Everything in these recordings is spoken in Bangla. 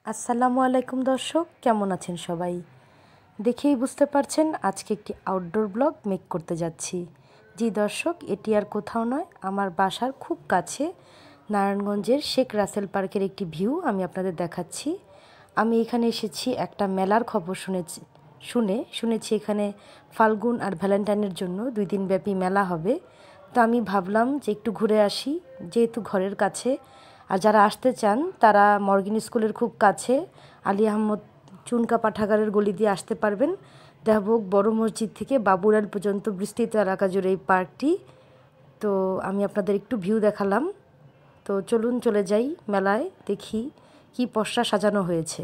আসসালামু আলাইকুম দর্শক, কেমন আছেন সবাই? দেখেই বুঝতে পারছেন আজকে একটি আউটডোর ব্লগ মেক করতে যাচ্ছি। জি দর্শক, এটি আর কোথাও নয়, আমার বাসার খুব কাছে নারায়ণগঞ্জের শেখ রাসেল পার্কের একটি ভিউ আমি আপনাদের দেখাচ্ছি। আমি এখানে এসেছি একটা মেলার খবর শুনেছি এখানে ফাল্গুন আর ভ্যালেন্টাইনের জন্য 2 দিন ব্যাপী মেলা হবে। তো আমি ভাবলাম যে একটু ঘুরে আসি, যেহেতু ঘরের কাছে। আর যারা আসতে চান তারা মর্গিন স্কুলের খুব কাছে আলী আহমদ চুনকা পাঠাগারের গলি দিয়ে আসতে পারবেন। দেহবুক বড় মসজিদ থেকে বাবুরাল পর্যন্ত বিস্তৃত এলাকা জুড়ে এই পার্কটি। তো আমি আপনাদের একটু ভিউ দেখালাম। তো চলুন চলে যাই মেলায়, দেখি কি পসরা সাজানো হয়েছে।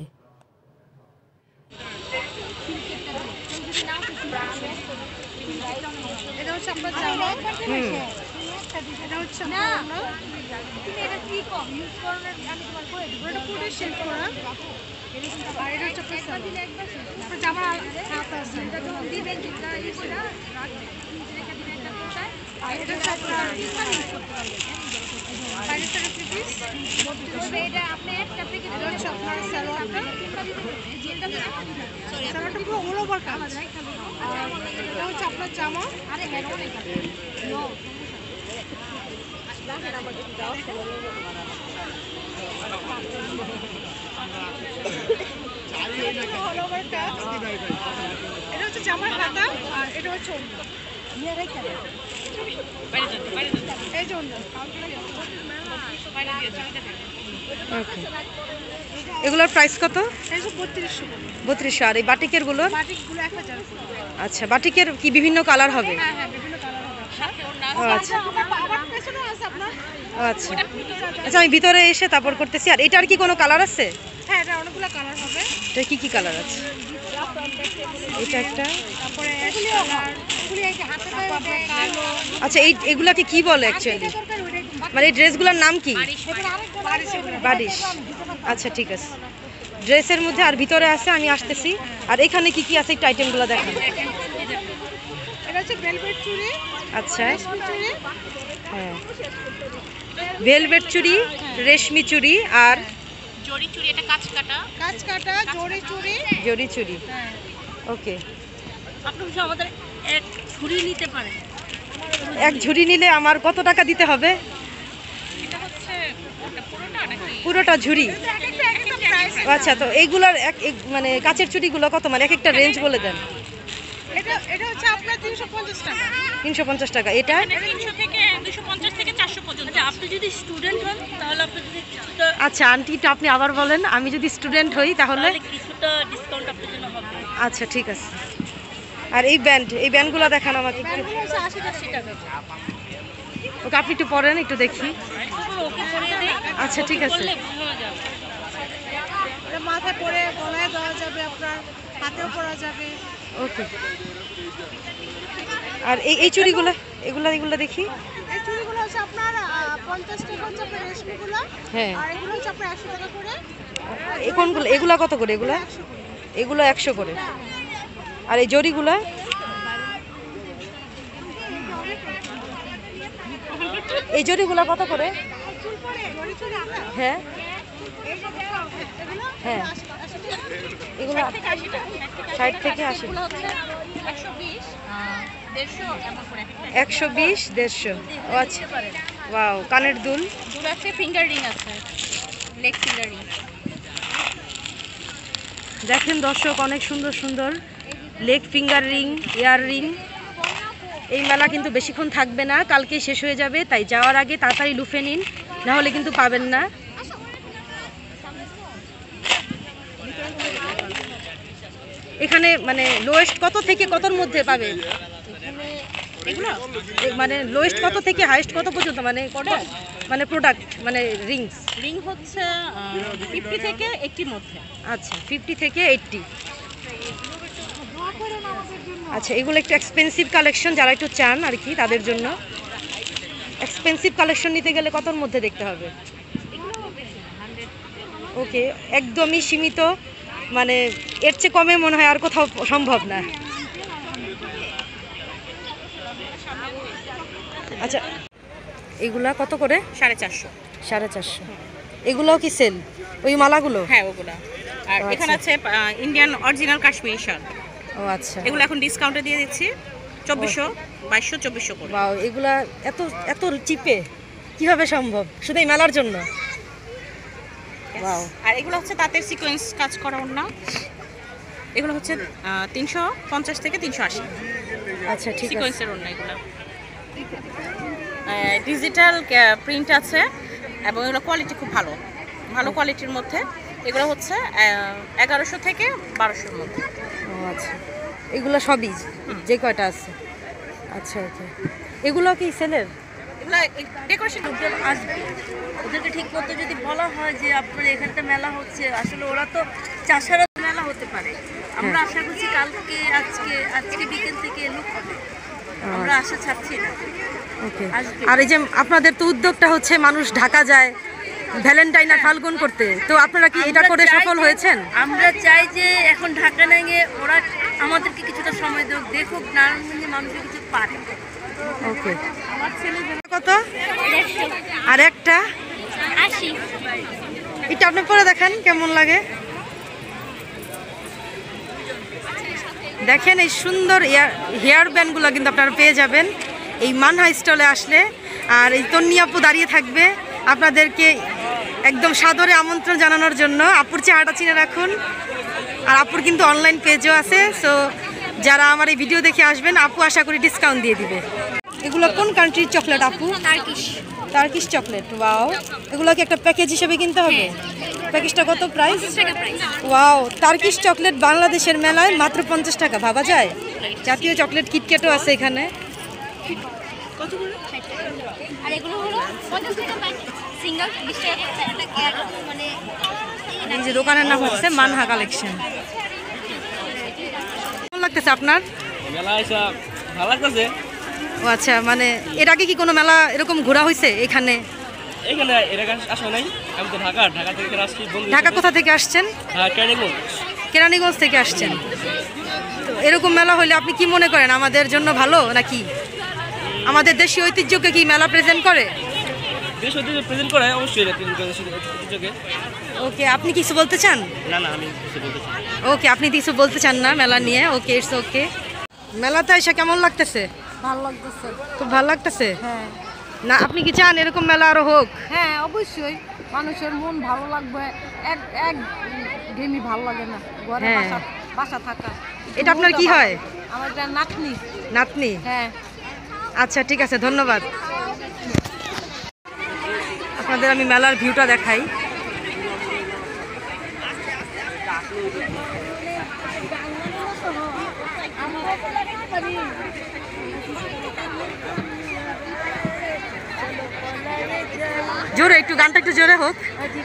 আপনার জামা এটা হচ্ছে জামার হাতা আর এটা হচ্ছে এই জন্য এগুলোর প্রাইস কত? 3200। আর এই বাটিকের গুলো? বাটিকগুলো 1000। আচ্ছা, বাটিকের কি বিভিন্ন কালার হবে? হ্যাঁ, বিভিন্ন কালার হবে। আচ্ছা আবার পেছনে আছে আপনার। আচ্ছা আচ্ছা, আমি ভিতরে এসে তারপর করতেছি। আর এটার কি কোনো কালার আছে? হ্যাঁ, এটা অনেকগুলো কালার হবে। এটা কি কালার আছে? এটা একটা, তারপরে অ্যাশ কালার, এগুলি এই যে হাতে পায়ে কালো। আচ্ছা এগুলাকে কি বলে অ্যাকচুয়ালি? মানে এই ড্রেসগুলোর নাম কি? বারিশ। আচ্ছা ঠিক আছে, ড্রেসের মধ্যে আর ভিতরে আছে, আমি আসতেছি। আর এখানে কি কি আছে একটু আইটেমগুলো দেখান। এটা হচ্ছে ভেলভেট চুড়ি। আচ্ছা, রেশমি চুড়ি। হ্যাঁ, ভেলভেট চুড়ি, রেশমি চুড়ি আর জড়ি চুড়ি, এটা কাঁচ কাটা জড়ি চুড়ি। জড়ি চুড়ি। হ্যাঁ, ওকে, আপনি আমাদের এক ঝুড়ি নিতে পারেন। এক ঝুড়ি নিলে আমার কত টাকা দিতে হবে? এটা হচ্ছে পুরোটা নাকি? পুরোটা ঝুড়ি? একটা প্রাইস। আচ্ছা, তো এইগুলার মানে কাচের চুড়িগুলো কত, মানে এক একটা রেঞ্জ বলে দেন। এটা হচ্ছে আপনার 350 টাকা। 350 টাকা। এটা 300 থেকে 250 থেকে 400 পর্যন্ত। আচ্ছা, আপনি যদি স্টুডেন্ট হন তাহলে আপনি যদি কিছুটা, আচ্ছা আন্টিটা আপনি আবার বলেন, আমি যদি স্টুডেন্ট হই তাহলে? কিছুটা ডিসকাউন্ট আপনার জন্য হবে। আচ্ছা ঠিক আছে। আর এই ব্যান্ডগুলো দেখান আমাকে একটু। এগুলো হচ্ছে 80 টাকা। ওকে, আপনি একটু পরেন, একটু দেখি। ওকে পরিয়ে দেই। আচ্ছা ঠিক আছে। বললে বোঝানো যাবে। এটা মাথায় পরে গলায় দেওয়া যাবে, আপনার হাতেও পরা যাবে। ওকে, আর এই চুড়িগুলো, এগুলো দেখি। এই চুড়িগুলো হচ্ছে আপনার 50 টাকা হচ্ছে আপনার রেশমিগুলো। হ্যাঁ, আর এগুলো হচ্ছে আপনার 100 টাকা করে। কোনগুলো? এগুলা কত করে? এগুলো 100 করে। এগুলো 100 করে। আর এই জরিগুলো? এই জরিগুলো কত করে? চুল পরে জড়ি চুড়ি আমরা। হ্যাঁ এই যে এগুলো হ্যাঁ, 80 টাকা। এগুলো 60 থেকে 80। এগুলো হচ্ছে 120, 150 এমন করে। 120, 150। ও আচ্ছা, ওয়াও, কানের দুল। দুল আছে, ফিঙ্গার রিং আছে, লেগ ফিঙ্গার রিং। দেখেন দর্শক, অনেক সুন্দর সুন্দর leg finger ring, earring. এই মেলা কিন্তু বেশিক্ষণ থাকবে না, কালকেই শেষ হয়ে যাবে। তাই যাওয়ার আগে তাড়াতাড়ি লুফে নিন, না হলে কিন্তু পাবেন না। এখানে মানে লোয়েস্ট কত থেকে কতর মধ্যে পাবে এগুলো? মানে লোয়েস্ট কত থেকে হাইয়েস্ট কত পর্যন্ত, মানে কত, মানে প্রোডাক্ট, মানে রিংস? রিং হচ্ছে 50 থেকে 80 মধ্যে। আচ্ছা, 50 থেকে 80। আচ্ছা, এগুলো একটু এক্সপেন্সিভ কালেকশন, যারা একটু চান আর কি তাদের জন্য। এক্সপেন্সিভ কালেকশন নিতে গেলে কতর মধ্যে দেখতে হবে? ওকে, একদমই সীমিত, মানে এর চেয়ে কমে মনে হয় আর কোথাও সম্ভব না। আচ্ছা, এগুলা কত করে? 450। 450। এগুলাও কি সেল? ওই মালাগুলো? হ্যাঁ ওগুলা। আর ও, এখানে আছে ইন্ডিয়ান অরিজিনাল কাশ্মীরি শাল, ও আচ্ছা। এগুলো এখন ডিসকাউন্টে দিয়ে দিচ্ছি 2400, 2200, 2400 করে। বাও, এগুলা এত এত চিপে কিভাবে সম্ভব শুধু এই মেলার জন্য? বাও। আর এগুলো হচ্ছে তাঁতের সিকোয়েন্স কাজ করা ওড়না, এগুলো হচ্ছে 350 থেকে 380 আচ্ছা ঠিক আছে। সিকোয়েন্সের ওড়না এগুলো। ডিজিটাল প্রিন্ট আছে এবং এগুলো কোয়ালিটি খুব ভালো, ভালো কোয়ালিটির মধ্যে। এগুলো হচ্ছে 1100 থেকে 1200-র মধ্যে। ও আচ্ছা, এগুলো সবই যে কয়টা আছে? আচ্ছা ওকে। এগুলো কি সেলের? এগুলো ডেকোরেশন আসবে, ওদেরকে ঠিক মতো যদি বলা হয় যে আপনার এখানটা মেলা হচ্ছে, আসলে ওরা তো চাষারা মেলা হতে পারে। আমরা আশা করছি কালকে আজকে বিকেল থেকে লোক হবে, আমরা আশা ছাড়ছি না। ওকে। আসবে। আর এই যে আপনাদের তো উদ্যোগটা হচ্ছে মানুষ ঢাকা যায় ভ্যালেন্টাইন আর ফাল্গুন করতে, তো আপনারা কি এটা করে সফল হয়েছেন? আমরা চাই যে এখন ঢাকা না গিয়ে ওরা আমাদেরকে কিছুটা সময় দেখ, দেখুক নারায়ণগঞ্জে মানুষের কিছু পারে। ওকে। আমার ছেলে কত? আর একটা 80। এটা আপনি পরে দেখেন কেমন লাগে। দেখেন এই সুন্দর হেয়ার ব্যান্ডগুলো কিন্তু আপনারা পেয়ে যাবেন এই মানহা স্টলে আসলে। আর এই তন্নি আপু দাঁড়িয়ে থাকবে আপনাদেরকে একদম সাদরে আমন্ত্রণ জানানোর জন্য। আপুর চেহারাটা চিনে রাখুন। আর আপুর কিন্তু অনলাইন পেজও আছে, সো যারা আমার এই ভিডিও দেখে আসবেন আপু আশা করি ডিসকাউন্ট দিয়ে দিবে। এগুলো কোন কান্ট্রির চকলেট আপু? Turkish chocolate. ওয়াও, এগুলো কি একটা প্যাকেজ হিসেবে কিনতে হবে? প্যাকেজটা কত প্রাইস? ওয়াও, টার্কিশ চকলেট বাংলাদেশের মেলায় মাত্র 50 টাকা, ভাবা যায়? জাতীয় চকলেট কিটক্যাটও আছে এখানে। আর এগুলো হলো 50 টাকা প্যাকেট, সিঙ্গেল 20 টাকা প্যাকেট, মানে এই যে দোকানের নাম হচ্ছে মানহা কালেকশন। কেমন লাগতেছে আপনার? মেলা আইসা ভালো লাগতেছে। ও আচ্ছা, মানে এর আগে কি কোনো মেলা এরকম ঘোরা হয়েছে এখানে? এখানে এলাকা আসা নাই, আমি তো ঢাকা থেকে এখানে আসছি বন্ধু। ঢাকা কোথা থেকে আসছেন? হ্যাঁ, কেরানীগঞ্জ। কেরানীগঞ্জ থেকে আসছেন। তো এরকম মেলা হলে আপনি কি মনে করেন আমাদের জন্য ভালো নাকি? আমাদের দেশীয় ঐতিহ্যকে কি মেলা প্রেজেন্ট করে? দেশ ঐতিহ্য প্রেজেন্ট করে অবশ্যই, এটা প্রেজেন্ট করে দেশের ঐতিহ্যকে। ওকে, আপনি কিছু বলতে চান? না না, আমি কিছু বলতে চাই না। ওকে, আপনি কিছু বলতে চান না মেলা নিয়ে? Okay, it's okay. মেলাতে এসে কেমন লাগতেছে? ভালো লাগতেছে। খুব ভালো লাগতেছে হ্যাঁ না? আপনি কি চান এরকম মেলা আরো হোক? হ্যাঁ অবশ্যই, মানুষের মন ভালো লাগবে। এক দিনই ভালো লাগে না ঘরে হ্যাঁ। বাসা থাকা। এটা আপনার কি হয়? আমার এটা নাতনি। নাতনি? হ্যাঁ। আচ্ছা ঠিক আছে, ধন্যবাদ। আপনাদের আমি মেলার ভিউটা দেখাই। জোরে একটু, গানটা একটু জোরে হোক।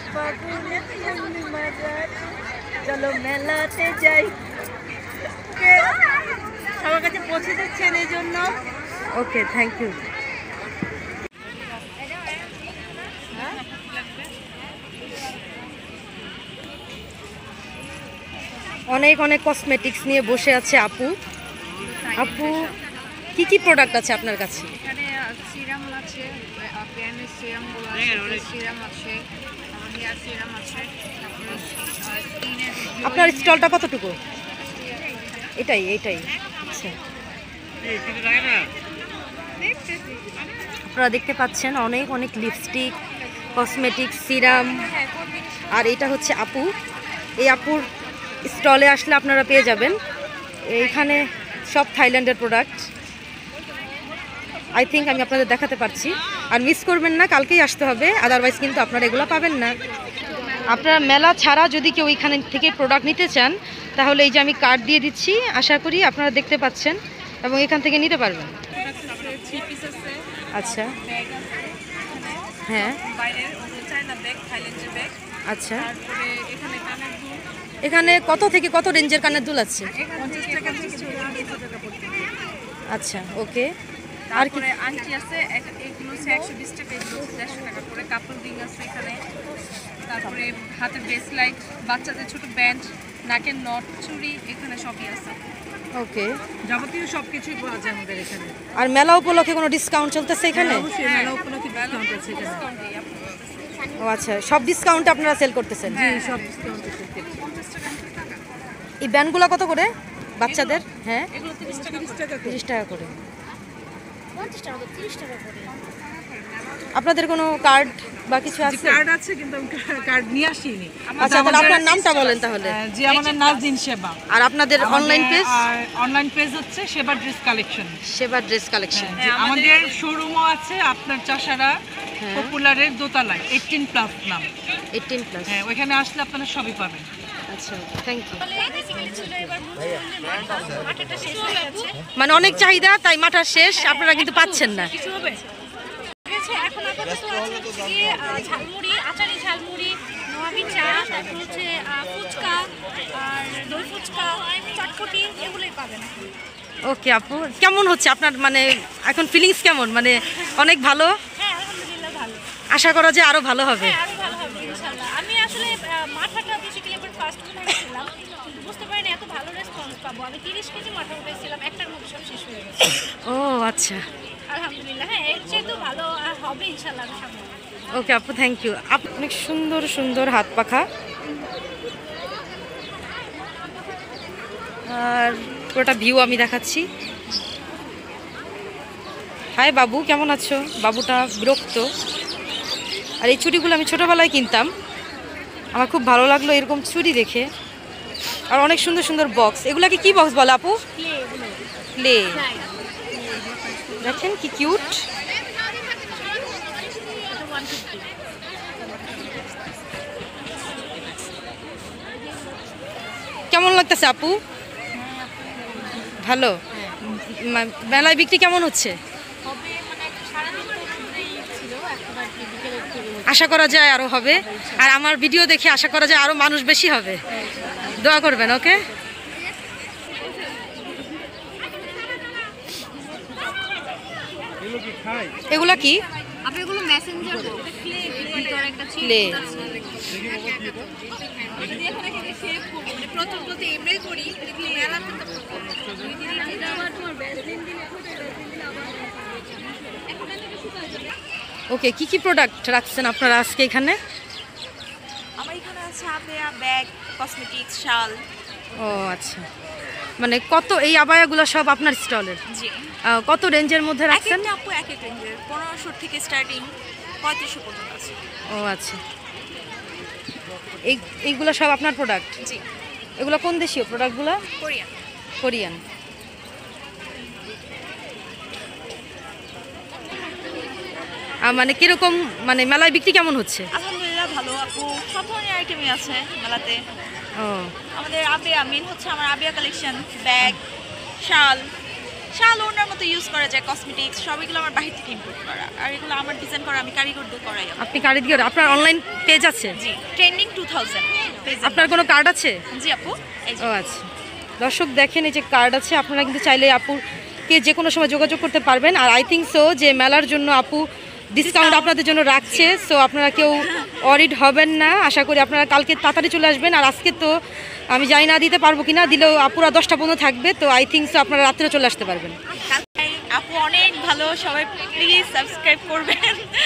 চলো মেলাতে যাই, সবার কাছে পৌঁছে দিচ্ছেন এই জন্য। Okay, thank you. অনেক অনেক কসমেটিক্স নিয়ে বসে আছে আপু। আপু, কি কি প্রোডাক্ট আছে আপনার কাছে? এখানে সিরাম আছে, ব্র্যান্ডের সিরামগুলো আছে, সিরাম আছে, হেয়ার সিরাম আছে, তারপরে স্কিনের। আপনার স্টলটা কতটুকু? এটাই এটাই আচ্ছা। আপনারা দেখতে পাচ্ছেন অনেক অনেক লিপস্টিক, কসমেটিক, সিরাম। আর এটা হচ্ছে আপু। এই আপুর স্টলে আসলে আপনারা পেয়ে যাবেন এইখানে সব থাইল্যান্ডের প্রোডাক্ট। আই থিঙ্ক আমি আপনাদের দেখাতে পারছি। আর মিস করবেন না, কালকেই আসতে হবে, আদারওয়াইজ কিন্তু আপনারা এগুলো পাবেন না। আপনারা মেলা ছাড়া যদি কেউ এখানে থেকে প্রোডাক্ট নিতে চান তাহলে এই যে আমি কার্ড দিয়ে দিচ্ছি, আশা করি আপনারা দেখতে পাচ্ছেন এবং এখান থেকে নিতে পারবেন। আচ্ছা হ্যাঁ আচ্ছা। এখানে কত থেকে কত রেঞ্জের কানের দুল আছে? আচ্ছা ওকে। আর কি? আংটি আছে, এগুলো হচ্ছে 120 টাকা, এগুলো হচ্ছে 150 টাকা করে। কাপল রিং আছে এখানে, তারপরে হাতের ব্রেসলাইট, বাচ্চাদের ছোট ব্যান্ড, নাকের নট, চুড়ি, এখানে সবই আছে। ওকে, যাবতীয় সবকিছুই পাওয়া যায় আমাদের এখানে। আর মেলা উপলক্ষে কোনো ডিসকাউন্ট চলতেছে এখানে? অবশ্যই মেলা উপলক্ষে ডিসকাউন্ট আছে এখানে। ও আচ্ছা, সব ডিসকাউন্ট আপনারা সেল করতেছেন? সব ডিসকাউন্টে সেল করছি। এই ব্যান্ডগুলো কত করে বাচ্চাদের? হ্যাঁ, এগুলো 30 টাকা 30 টাকা করে। 50 টাকা 30 টাকা করে। আপনাদের কোনো কার্ড বা কিছু আছে? কার্ড আছে কিন্তু আমি কার্ড নিয়ে আসিনি। আচ্ছা, তাহলে আপনার নামটা বলেন তাহলে। জি, আমাদের নাজদিন সেবা। আর আপনাদের অনলাইন পেজ? অনলাইন পেজ হচ্ছে Seba dress collection. Seba dress collection. আমাদের শোরুমও আছে আপনার চাষারা পপুলারের দোতলায় 18+ নাম। 18+। হ্যাঁ, ওইখানে আসলে আপনারা সবই পাবেন। আচ্ছা, থ্যাংক ইউ। বেসিক্যালি ছিল এবার মাঠাটা শেষ হয়ে গেছে। মানে অনেক চাহিদা, তাই মাঠা শেষ, আপনারা কিন্তু পাচ্ছেন না। কিছু হবে এখন আপাতত আছে হচ্ছে গিয়ে ঝালমুড়ি, আচারি ঝালমুড়ি, নোয়াবি চা, তারপর হচ্ছে ফুচকা আর দই ফুচকা, চটপটি, এগুলোই পাবেন। ওকে আপু, কেমন হচ্ছে আপনার মানে এখন ফিলিংস কেমন? মানে অনেক ভালো? হ্যাঁ আলহামদুলিল্লাহ ভালো। আশা করা যায় আরো ভালো হবে। হ্যাঁ আরো ভালো হবে ইনশাআল্লাহ। আমি আসলে মাঠাটা বেসিক্যালি এবার ফার্স্ট উঠাইছিলাম, কিন্তু বুঝতে পারিনি এত ভালো রেসপন্স পাবো। আমি 30 কেজি মাঠা উঠাইছিলাম, একটার মধ্যে সব শেষ হয়ে গেছে। ও আচ্ছা, আলহামদুলিল্লাহ। হ্যাঁ, এর চেয়ে তো ভালো হবে ইনশাআল্লাহ সামনে। ওকে আপু, থ্যাংক ইউ। অনেক সুন্দর সুন্দর হাত পাখা, আর পুরোটা ভিউ আমি দেখাচ্ছি। হাই বাবু, কেমন আছো? বাবুটা বিরক্ত। আর এই চুড়িগুলো আমি ছোটোবেলায় কিনতাম, আমার খুব ভালো লাগলো এরকম চুড়ি দেখে। আর অনেক সুন্দর সুন্দর বক্স। এগুলাকে কি বক্স বলে আপু? ক্লে। দেখেন কি কিউট। কেমন লাগতেছে আপু? ভালো। মেলায় বিক্রি কেমন হচ্ছে? আশা করা যায় আরো হবে, আর আমার ভিডিও দেখে আশা করা যায় আরো মানুষ বেশি হবে। দোয়া করবেন। ওকে, এগুলা কি? আপনি এগুলো মেসেঞ্জার ভিতরে একটা ক্লে। প্রথম প্রতি এমনি করি মেলাতে ওকে, কি কি প্রোডাক্ট রাখছেন আপনারা আজকে এখানে? আমার এখানে আছে আবেয়া, ব্যাগ, কসমেটিক্স, শাল। ও আচ্ছা, মানে কত এই আবায়াগুলো সব আপনার স্টলের? জি, কত রেঞ্জের মধ্যে রাখছেন? একটা আপু এক এক রেঞ্জের 1500 থেকে স্টার্টিং 3500 পর্যন্ত আছে। ও আচ্ছা, এইগুলো সব আপনার প্রোডাক্ট? জি, এগুলো কোন দেশীয় প্রোডাক্টগুলো? কোরিয়ান। কোরিয়ান। মানে কিরকম, মানে মেলায় বিক্রি কেমন হচ্ছে? আলহামদুলিল্লাহ ভালো আপু, সব ধরনের আইটেমই আছে মেলাতে। ও আমাদের আবেয়া মেন হচ্ছে আমার আবেয়া কালেকশন, ব্যাগ, শাল, শাল ওনার মতো ইউজ করা যায়, কসমেটিক্স সব এগুলো আমার বাহির থেকে ইম্পোর্ট করা, আর এগুলো আমার ডিজাইন করা, আমি কারিগর দিয়ে করাই। আপনি কারিগর? আপনার অনলাইন পেজ আছে? জি, ট্রেন্ডিং 2000 পেজ। আপনার কোনো কার্ড আছে? জি আপু, এই যে। ও আচ্ছা, দর্শক দেখেন এই যে কার্ড আছে, আপনারা কিন্তু চাইলে আপুকে যে কোনো সময় যোগাযোগ করতে পারবেন। আর আই থিঙ্ক সো যে মেলার জন্য আপু ডিসকাউন্ট আপনাদের জন্য রাখছে, সো আপনারা কেউ অরিড হবেন না। আশা করি আপনারা কালকে তাড়াতাড়ি চলে আসবেন। আর আজকে তো আমি জানি না দিতে পারবো কিনা, দিলেও আপুরা 10টা পর্যন্ত থাকবে, তো আই থিঙ্ক সো আপনারা রাত্রে চলে আসতে পারবেন। আপু অনেক ভালো, সবাই প্লিজ সাবস্ক্রাইব করবেন।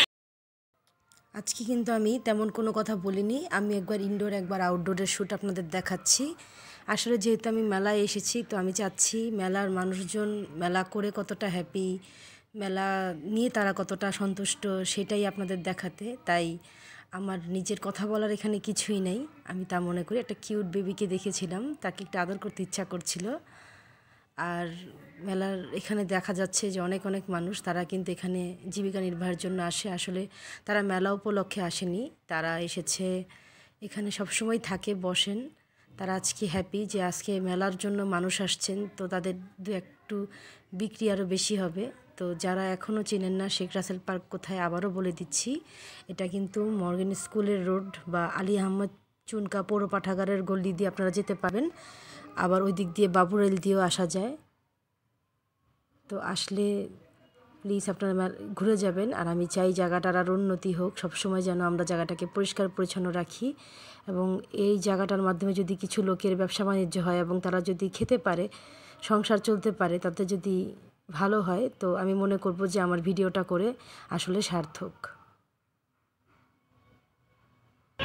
আজকে কিন্তু আমি তেমন কোনো কথা বলিনি, আমি একবার ইনডোর একবার আউটডোরের শ্যুট আপনাদের দেখাচ্ছি। আসলে যেহেতু আমি মেলায় এসেছি, তো আমি চাচ্ছি মেলার মানুষজন মেলা করে কতটা হ্যাপি, মেলা নিয়ে তারা কতটা সন্তুষ্ট, সেটাই আপনাদের দেখাতে। তাই আমার নিজের কথা বলার এখানে কিছুই নেই। আমি তা মনে করি একটা কিউট বেবিকে দেখেছিলাম, তাকে একটু আদর করতে ইচ্ছা করছিল। আর মেলার এখানে দেখা যাচ্ছে যে অনেক অনেক মানুষ, তারা কিন্তু এখানে জীবিকা নির্বাহের জন্য আসে। আসলে তারা মেলা উপলক্ষে আসেনি, তারা এসেছে এখানে সবসময় থাকে, বসেন। তারা আজকে হ্যাপি যে আজকে মেলার জন্য মানুষ আসছেন, তো তাদের একটু বিক্রি আরও বেশি হবে। তো যারা এখনও চেনেন না শেখ রাসেল পার্ক কোথায়, আবারও বলে দিচ্ছি, এটা কিন্তু মর্গেন স্কুলের রোড বা আলী আহমদ চুনকা পৌর পাঠাগারের গলি দিয়ে আপনারা যেতে পারেন। আবার ওই দিক দিয়ে বাবুরেল দিয়েও আসা যায়। তো আসলে প্লিজ আপনারা ঘুরে যাবেন। আর আমি চাই জায়গাটার আরও উন্নতি হোক, সবসময় যেন আমরা জায়গাটাকে পরিষ্কার পরিচ্ছন্ন রাখি, এবং এই জায়গাটার মাধ্যমে যদি কিছু লোকের ব্যবসা বাণিজ্য হয় এবং তারা যদি খেতে পারে, সংসার চলতে পারে, তাতে যদি ভালো হয়, তো আমি মনে করব যে আমার ভিডিওটা করে আসলে সার্থক।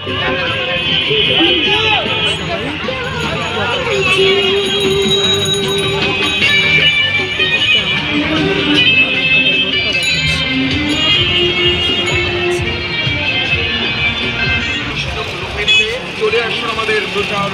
চলে আসুন আমাদের প্রচার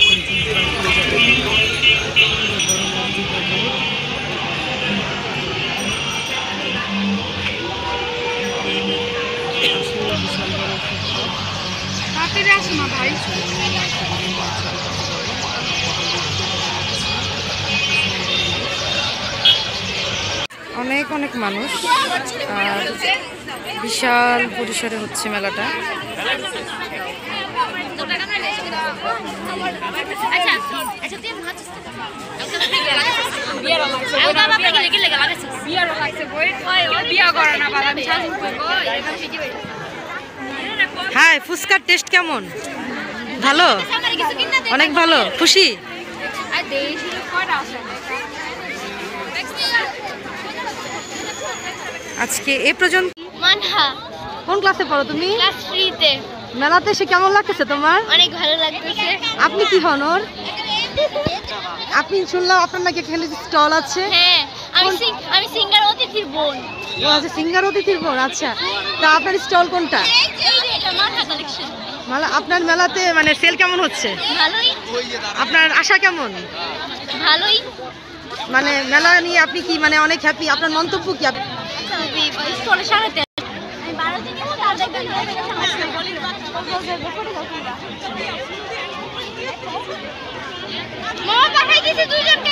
অনেক অনেক মানুষ আর বিশাল পরিসরে হচ্ছে মেলাটা। হ্যাঁ, ফুচকার টেস্ট কেমন? ভালো, অনেক ভালো, খুশি? আজকে এ পর্যন্ত। মানহা, কোন ক্লাসে পড়ো তুমি? ক্লাস 3 তে। মেলাতে এসে কেমন লাগতেছে তোমার? অনেক ভালো লাগতেছে। আপনি কি হন ওর? আপনি শুনলাম আপনার নাকি এখানে স্টল আছে। হ্যাঁ, আমি সিঙ্গার অতিথির বোন। ও আচ্ছা, সিঙ্গার অতিথির বোন। আচ্ছা, তা আপনার স্টল কোনটা? এটা মানহা কালেকশন। মানে আপনার মেলাতে মানে সেল কেমন হচ্ছে? ভালোই। আপনার আশা কেমন? ভালোই। মানে মেলা নিয়ে আপনি কি মানে অনেক হ্যাপি? আপনার মন্তব্য কি? স্টলে সারাতে আমি 12 দিন হলো আর দেখবেন মামা পাঠাই দিয়েছে দুইজনকে।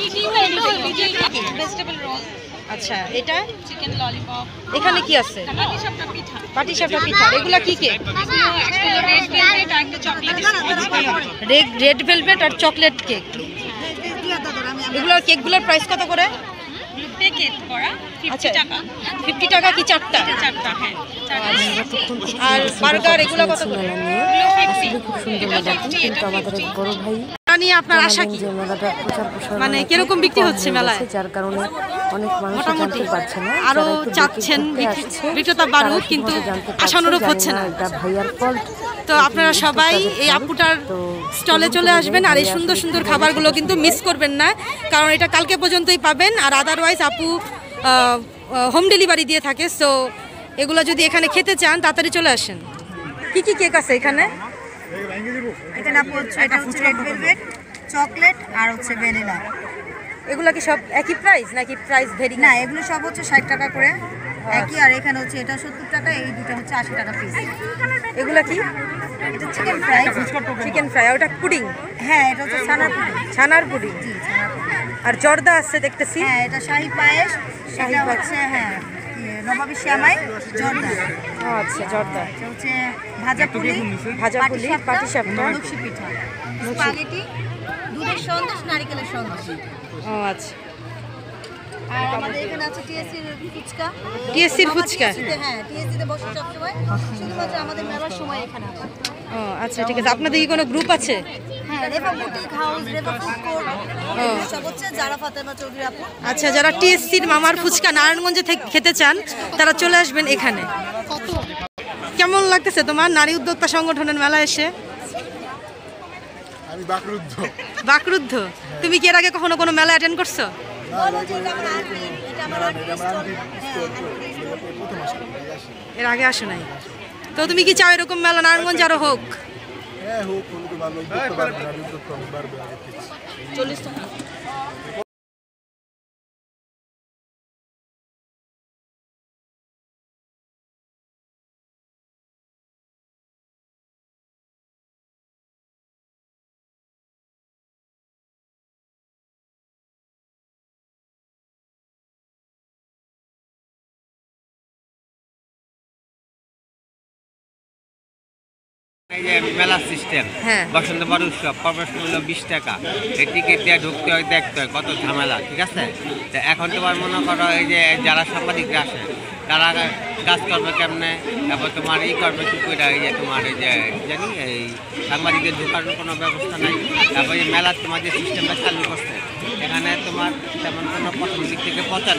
ভেজিটেবল রোল, আচ্ছা, এটা চিকেন ললিপপ, এখানে কি আছে? পাটিসাপটা পিঠা, পাটিসাপটা পিঠা। এগুলা কি কেক? রেড ভেলভেট আর একটা চকলেট। রেড ভেলভেট আর চকলেট কেক। এগুলোর কেকগুলোর প্রাইস কত করে? প্যাকেট করা 50 টাকা। 50 টাকা কি চারটা? চারটা, হ্যাঁ। আর বার্গার এগুলো কত করে? কিন্তু আমাদের এক বড় ভাই নিয়ে আপনার আশা কি? যে মেলাটা প্রচার প্রসার মানে কিরকম বিক্রি হচ্ছে মেলায়? যার কারণে অনেক মানুষ মোটামুটি জানতে পারছে না। আরো চাচ্ছেন বিক্রেতা বাড়ুক, কিন্তু আশানুরূপ হচ্ছে না। এটা ভাইয়ার ফল্ট। তো আপনারা সবাই এই আপুটার স্টলে চলে আসবেন আর এই সুন্দর সুন্দর খাবারগুলো কিন্তু মিস করবেন না, কারণ এটা কালকে পর্যন্তই পাবেন। আর আদারওয়াইজ আপু হোম ডেলিভারি দিয়ে থাকে। সো এগুলো যদি এখানে খেতে চান তাড়াতাড়ি চলে আসেন। কি কি কেক আছে এখানে? এখানে এটা হচ্ছে রেড ভেলভেট, চকলেট আর হচ্ছে ভ্যানিলা। এগুলো কি সব একই প্রাইস নাকি প্রাইস ভেরি? না, এগুলো সব হচ্ছে 60 টাকা করে একই। আর এখানে হচ্ছে এটা 70 টাকা, এই দুটো হচ্ছে 80 টাকা পিস। এগুলো কি? এটা চিকেন ফ্রাই। Chicken fry. ওটা পুডিং? হ্যাঁ, এটা হচ্ছে ছানার পুডিং। ছানার পুডিং। জি, ছানার পুডিং। আর জর্দা আছে দেখতেছি। হ্যাঁ, এটা শাহী পায়েস। এটা হচ্ছে হ্যাঁ নবাবী শ্যামাই জর্দা। ও আচ্ছা, জর্দা। এটা হচ্ছে ভাজা পুলি, পাটিসাপটা, লুচি পিঠা, স্পাগেটি, দুধের সন্দেশ, নারকেলের সন্দেশ। ও আচ্ছা। আর আমাদের এখানে আছে টিএসসির ফুচকা। টিএসসির ফুচকা? হ্যাঁ, টিএসসিতে বসে সবসময়, শুধুমাত্র আমাদের মেলার সময় এখানে আসে। ও আচ্ছা, ঠিক আছে। আপনাদের কি কোনো গ্রুপ আছে? হ্যাঁ, Reba boutique house, Reba food court, সব হচ্ছে যারা ফাতেমা চৌধুরী আপু। আচ্ছা, যারা টিএসসির মামার ফুচকা নারায়ণগঞ্জে খেতে চান তারা চলে আসবেন এখানে। কেমন লাগতেছে তোমার নারী উদ্যোক্তা সংগঠনের মেলা এসে? আমি বাকরুদ্ধ। বাকরুদ্ধ? তুমি কি এর আগে কখনো কোনো মেলা অ্যাটেন্ড করছো? এর আগে আসো নাই? তো তুমি কি চাও এরকম মেলা নারায়ণগঞ্জ আরো হোক? হ্যাঁ, হোক, হলে তো ভালো। উদ্যোক্তা বাড়বে, নারী উদ্যোক্তা অনেক বাড়বে আগে থেকে। 40 টাকা। এই যে মেলা সিস্টেম, বসন্ত বড় উৎসব, প্রবেশ মূল্য 20 টাকা। এই টিকিট দিয়ে ঢুকতে হয়, দেখতে হয়, কত ঝামেলা। ঠিক আছে, তো এখন তোমার মনে করো এই যে যারা সাংবাদিকরা আসে তারা কাজ করবে কেমনে, তারপর তোমার করবে কি করে, এই যে তোমার এই যে জানি এই সাংবাদিকদের ঢোকানোর কোনো ব্যবস্থা নাই। তারপর এই মেলার তোমার যে সিস্টেমটা চালু করছে এখানে তোমার তেমন কোনো প্রথম দিক থেকে প্রচার নাই।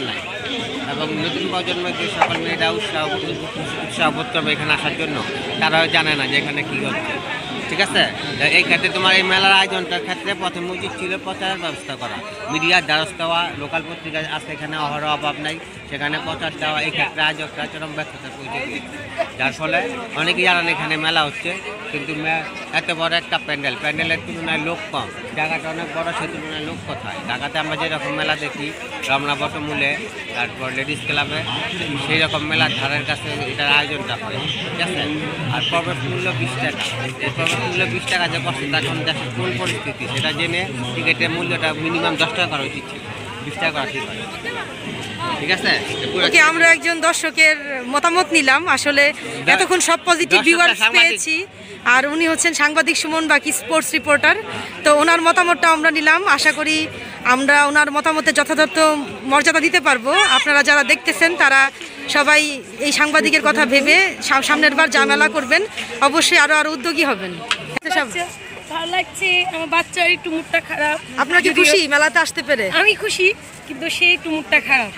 এবং নতুন প্রজন্মের যে সকল মেয়েরা উৎসাহ বোধ করবে এখানে আসার জন্য, তারাও জানে না যে এখানে কী হচ্ছে। ঠিক আছে, এই ক্ষেত্রে তোমার এই মেলার আয়োজনটার ক্ষেত্রে প্রথম উচিত ছিল প্রচারের ব্যবস্থা করা, মিডিয়ার দ্বারস্থ দেওয়া, লোকাল পত্রিকা আছে এখানে অহরহ অভাব নাই, সেখানে প্রচার দেওয়া। এই ক্ষেত্রে আয়োজকরা চরম ব্যর্থতার পরিচয় দিচ্ছে, যার ফলে অনেকেই জানেন এখানে মেলা হচ্ছে, কিন্তু এত বড় একটা প্যান্ডেলের তুলনায় লোক কম, জায়গাটা অনেক বড়, সেই তুলনায় লোক কোথায়? ঢাকাতে আমরা যেরকম মেলা দেখি রমনা বটমূলে, তারপর লেডিস ক্লাবে, সেই রকম মেলার ধারের কাছে এটার আয়োজনটা হয়। ঠিক আছে, আর প্রবেশ মূল্য 20 টাকা। এই প্রবেশ মূল্য 20 টাকা যে কষ্ট, তখন দেশের কোন পরিস্থিতি সেটা জেনে টিকিটের মূল্যটা মিনিমাম 10 টাকা করা উচিত ছিল, 20 টাকা করা ঠিক হয়। ঠিক আছে, ওকে, আমরা একজন দর্শকের মতামত নিলাম। আসলে এতক্ষণ সব পজিটিভ ভিউয়ার্স পেয়েছি, আর উনি হচ্ছেন সাংবাদিক সুমন বাকি স্পোর্টস রিপোর্টার। তো ওনার মতামতটা আমরা নিলাম, আশা করি আমরা ওনার মতামতে যথাযথ মর্যাদা দিতে পারবো। আপনারা যারা দেখতেছেন তারা সবাই এই সাংবাদিকের কথা ভেবে সামনের বার যা মেলা করবেন অবশ্যই আরো উদ্যোগী হবেন। ভালো লাগছে, আমার বাচ্চার একটু মুডটা খারাপ। আপনার কি খুশি মেলাতে আসতে পেরে? আমি খুশি, কিন্তু সেই একটু মুডটা খারাপ।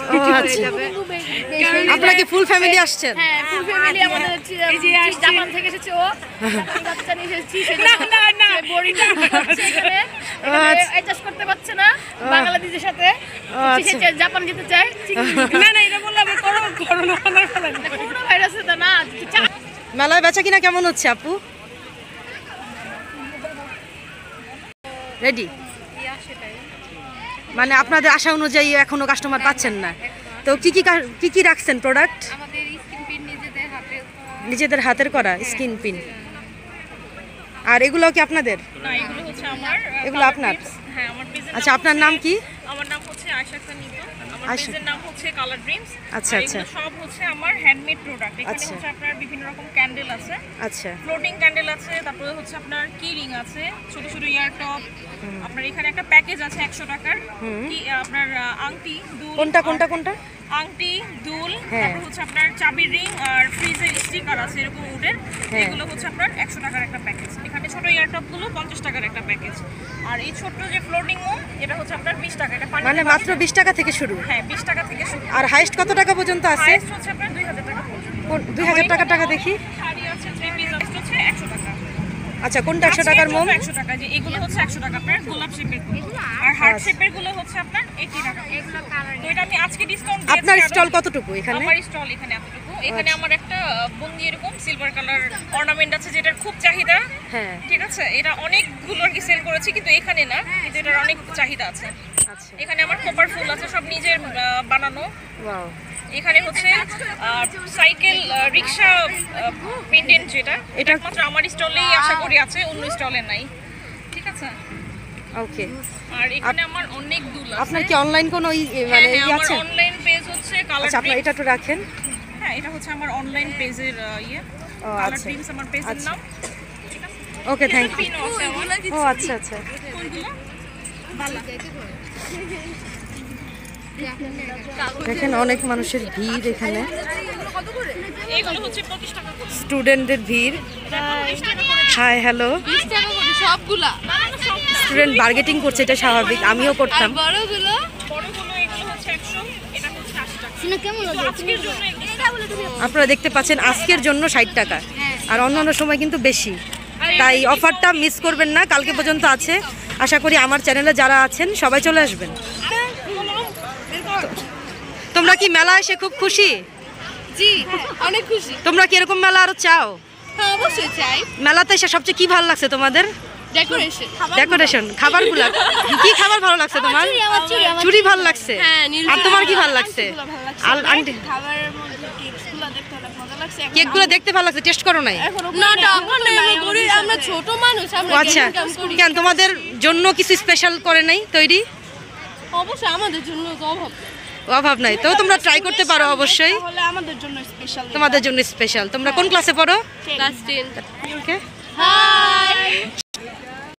আপনারা কি ফুল ফ্যামিলি আসছেন? হ্যাঁ, ফুল ফ্যামিলি আমাদের এই যে জাপান থেকে এসেছে, ও বাচ্চা নিয়ে এসেছি, না বোরিংটা হচ্ছে এখানে, অ্যাডজাস্ট করতে পারছে না বাংলাদেশের সাথে, সে জাপান যেতে চায়। না এটা বললাম করোনা ভাইরাসে তো না। মেলায় বেচা কিনা কেমন হচ্ছে আপু? রেডি? মানে আপনাদের আশা অনুযায়ী এখনো কাস্টমার পাচ্ছেন না? তো কি কি রাখছেন প্রোডাক্ট? আমাদের স্কিন পিন নিজেদের হাতের করা স্কিন পিন। আর এগুলো কি আপনাদের? না, এগুলো হচ্ছে আমার। এগুলো আপনার? হ্যাঁ, আমার পেজের। আচ্ছা, আপনার নাম কি? আমার নাম হচ্ছে আয়শা খান নিপন। আমার পেজের নাম হচ্ছে কালার ড্রিমস। আচ্ছা আচ্ছা, সব হচ্ছে আমার হ্যান্ডমেড প্রোডাক্ট। এখানে হচ্ছে আপনার বিভিন্ন রকম ক্যান্ডেল আছে, আচ্ছা ফ্লোটিং ক্যান্ডেল আছে, তারপরে হচ্ছে আপনার কি রিং আছে, ছোট ছোট ইয়ার টপ। আপনার এখানে একটা প্যাকেজ আছে 100 টাকার, কি আপনার আংটি, দুল। কোনটা? আংটি, দুল, তারপর হচ্ছে আপনার চাবির রিং আর ফ্রিজের স্টিকার আছে এরকম উডের। এগুলো হচ্ছে আপনার 100 টাকার একটা প্যাকেজ। এখানে ছোট ইয়ারটপ গুলো 50 টাকার একটা প্যাকেজ। আর এই ছোট্ট যে ফ্লোটিং মোম, এটা হচ্ছে আপনার 20 টাকা। এটা মানে মাত্র 20 টাকা থেকে শুরু? হ্যাঁ, 20 টাকা থেকে শুরু। আর হাইস্ট কত টাকা পর্যন্ত আছে? হাইস্ট হচ্ছে আপনার 2000 টাকা পর্যন্ত। 2000 টাকা দেখি। শাড়ি আছে 3 পিস হচ্ছে 100 টাকা। আচ্ছা, কোনটা 100 টাকার মোম? 100 টাকা। যে এগুলো হচ্ছে 100 টাকা আপনার গোলাপ শেপের গুলো, আর হার্ট শেপের গুলো হচ্ছে আপনার 80 টাকা। এগুলো কালার। তো এটা আমি আজকে ডিসকাউন্ট দিয়েছি। আপনার স্টল কতটুকু এখানে? আমার স্টল এখানে এতটুকু। এখানে আমার একটা বন্দি এরকম সিলভার কালার অর্নামেন্ট আছে, যেটার খুব চাহিদা। হ্যাঁ, ঠিক আছে, এটা অনেকগুলো আর কি সেল করেছি, কিন্তু এখানে না, কিন্তু এটার অনেক চাহিদা আছে। আচ্ছা, এখানে আমার কপার ফুল আছে, সব নিজের বানানো। ওয়াও। এখানে হচ্ছে সাইকেল রিকশা পেন্ডেন্ট, যেটা এটা মাত্র আমার স্টলেই আশা করি আছে, অন্য স্টলে নাই। ঠিক আছে, ওকে। আর এখানে আমার অনেক দুল আছে। আপনার কি অনলাইন কোনো মানে আছে? আমার অনলাইন পেজ হচ্ছে কালার। আচ্ছা, আপনি এটা একটু রাখেন। হ্যাঁ, এটা হচ্ছে আমার অনলাইন পেজের কালার ড্রিমস আমার পেজের নাম। ওকে, থ্যাংক ইউ। পিনও আছে আমার। ও আচ্ছা আচ্ছা, কোনগুলো? ভালো। দেখেন অনেক মানুষের ভিড় এখানে, এগুলো হচ্ছে 25 টাকা করে। স্টুডেন্টদের ভিড়। High, hello. 20 টাকা করে সবগুলা। স্টুডেন্ট বার্গেটিং করছে, এটা স্বাভাবিক, আমিও করতাম। বড়গুলো এগুলো হচ্ছে 100, এটা হচ্ছে 80 টাকা। শুনে কেমন লাগে? আজকের জন্য আপনারা দেখতে পাচ্ছেন আজকের জন্য 60 টাকা, আর অন্যান্য সময় কিন্তু বেশি। তাই অফারটা মিস করবেন না, কালকে পর্যন্ত আছে। আশা করি আমার চ্যানেলে যারা আছেন সবাই চলে আসবেন। তোমরা কি মেলা এসে খুব খুশি? জি, অনেক খুশি। তোমরা কি এরকম মেলা আরো চাও? হ্যাঁ, অবশ্যই চাই। মেলাতে এসে সবচেয়ে কি ভালো লাগছে তোমাদের? ডেকোরেশন, খাবারগুলো। কি খাবার ভালো লাগছে তোমার? চুড়ি ভালো লাগছে। আর তোমার কি ভালো লাগছে? আন্টি, খাবারের মধ্যে কেকগুলো দেখতে অনেক মজা লাগছে। কেকগুলো দেখতে ভালো লাগছে, টেস্ট করো নাই? না, আমরা ছোট মানুষ, আমরা আচ্ছা, কেন তোমাদের জন্য কিছু স্পেশাল করে নাই তৈরি? অবশ্যই আমাদের জন্য তো অভাব নাই, তো তোমরা ট্রাই করতে পারো অবশ্যই। তাহলে আমাদের জন্য স্পেশাল। তোমাদের জন্য স্পেশাল। তোমরা কোন ক্লাসে পড়ো? ক্লাস 10। Okay, high.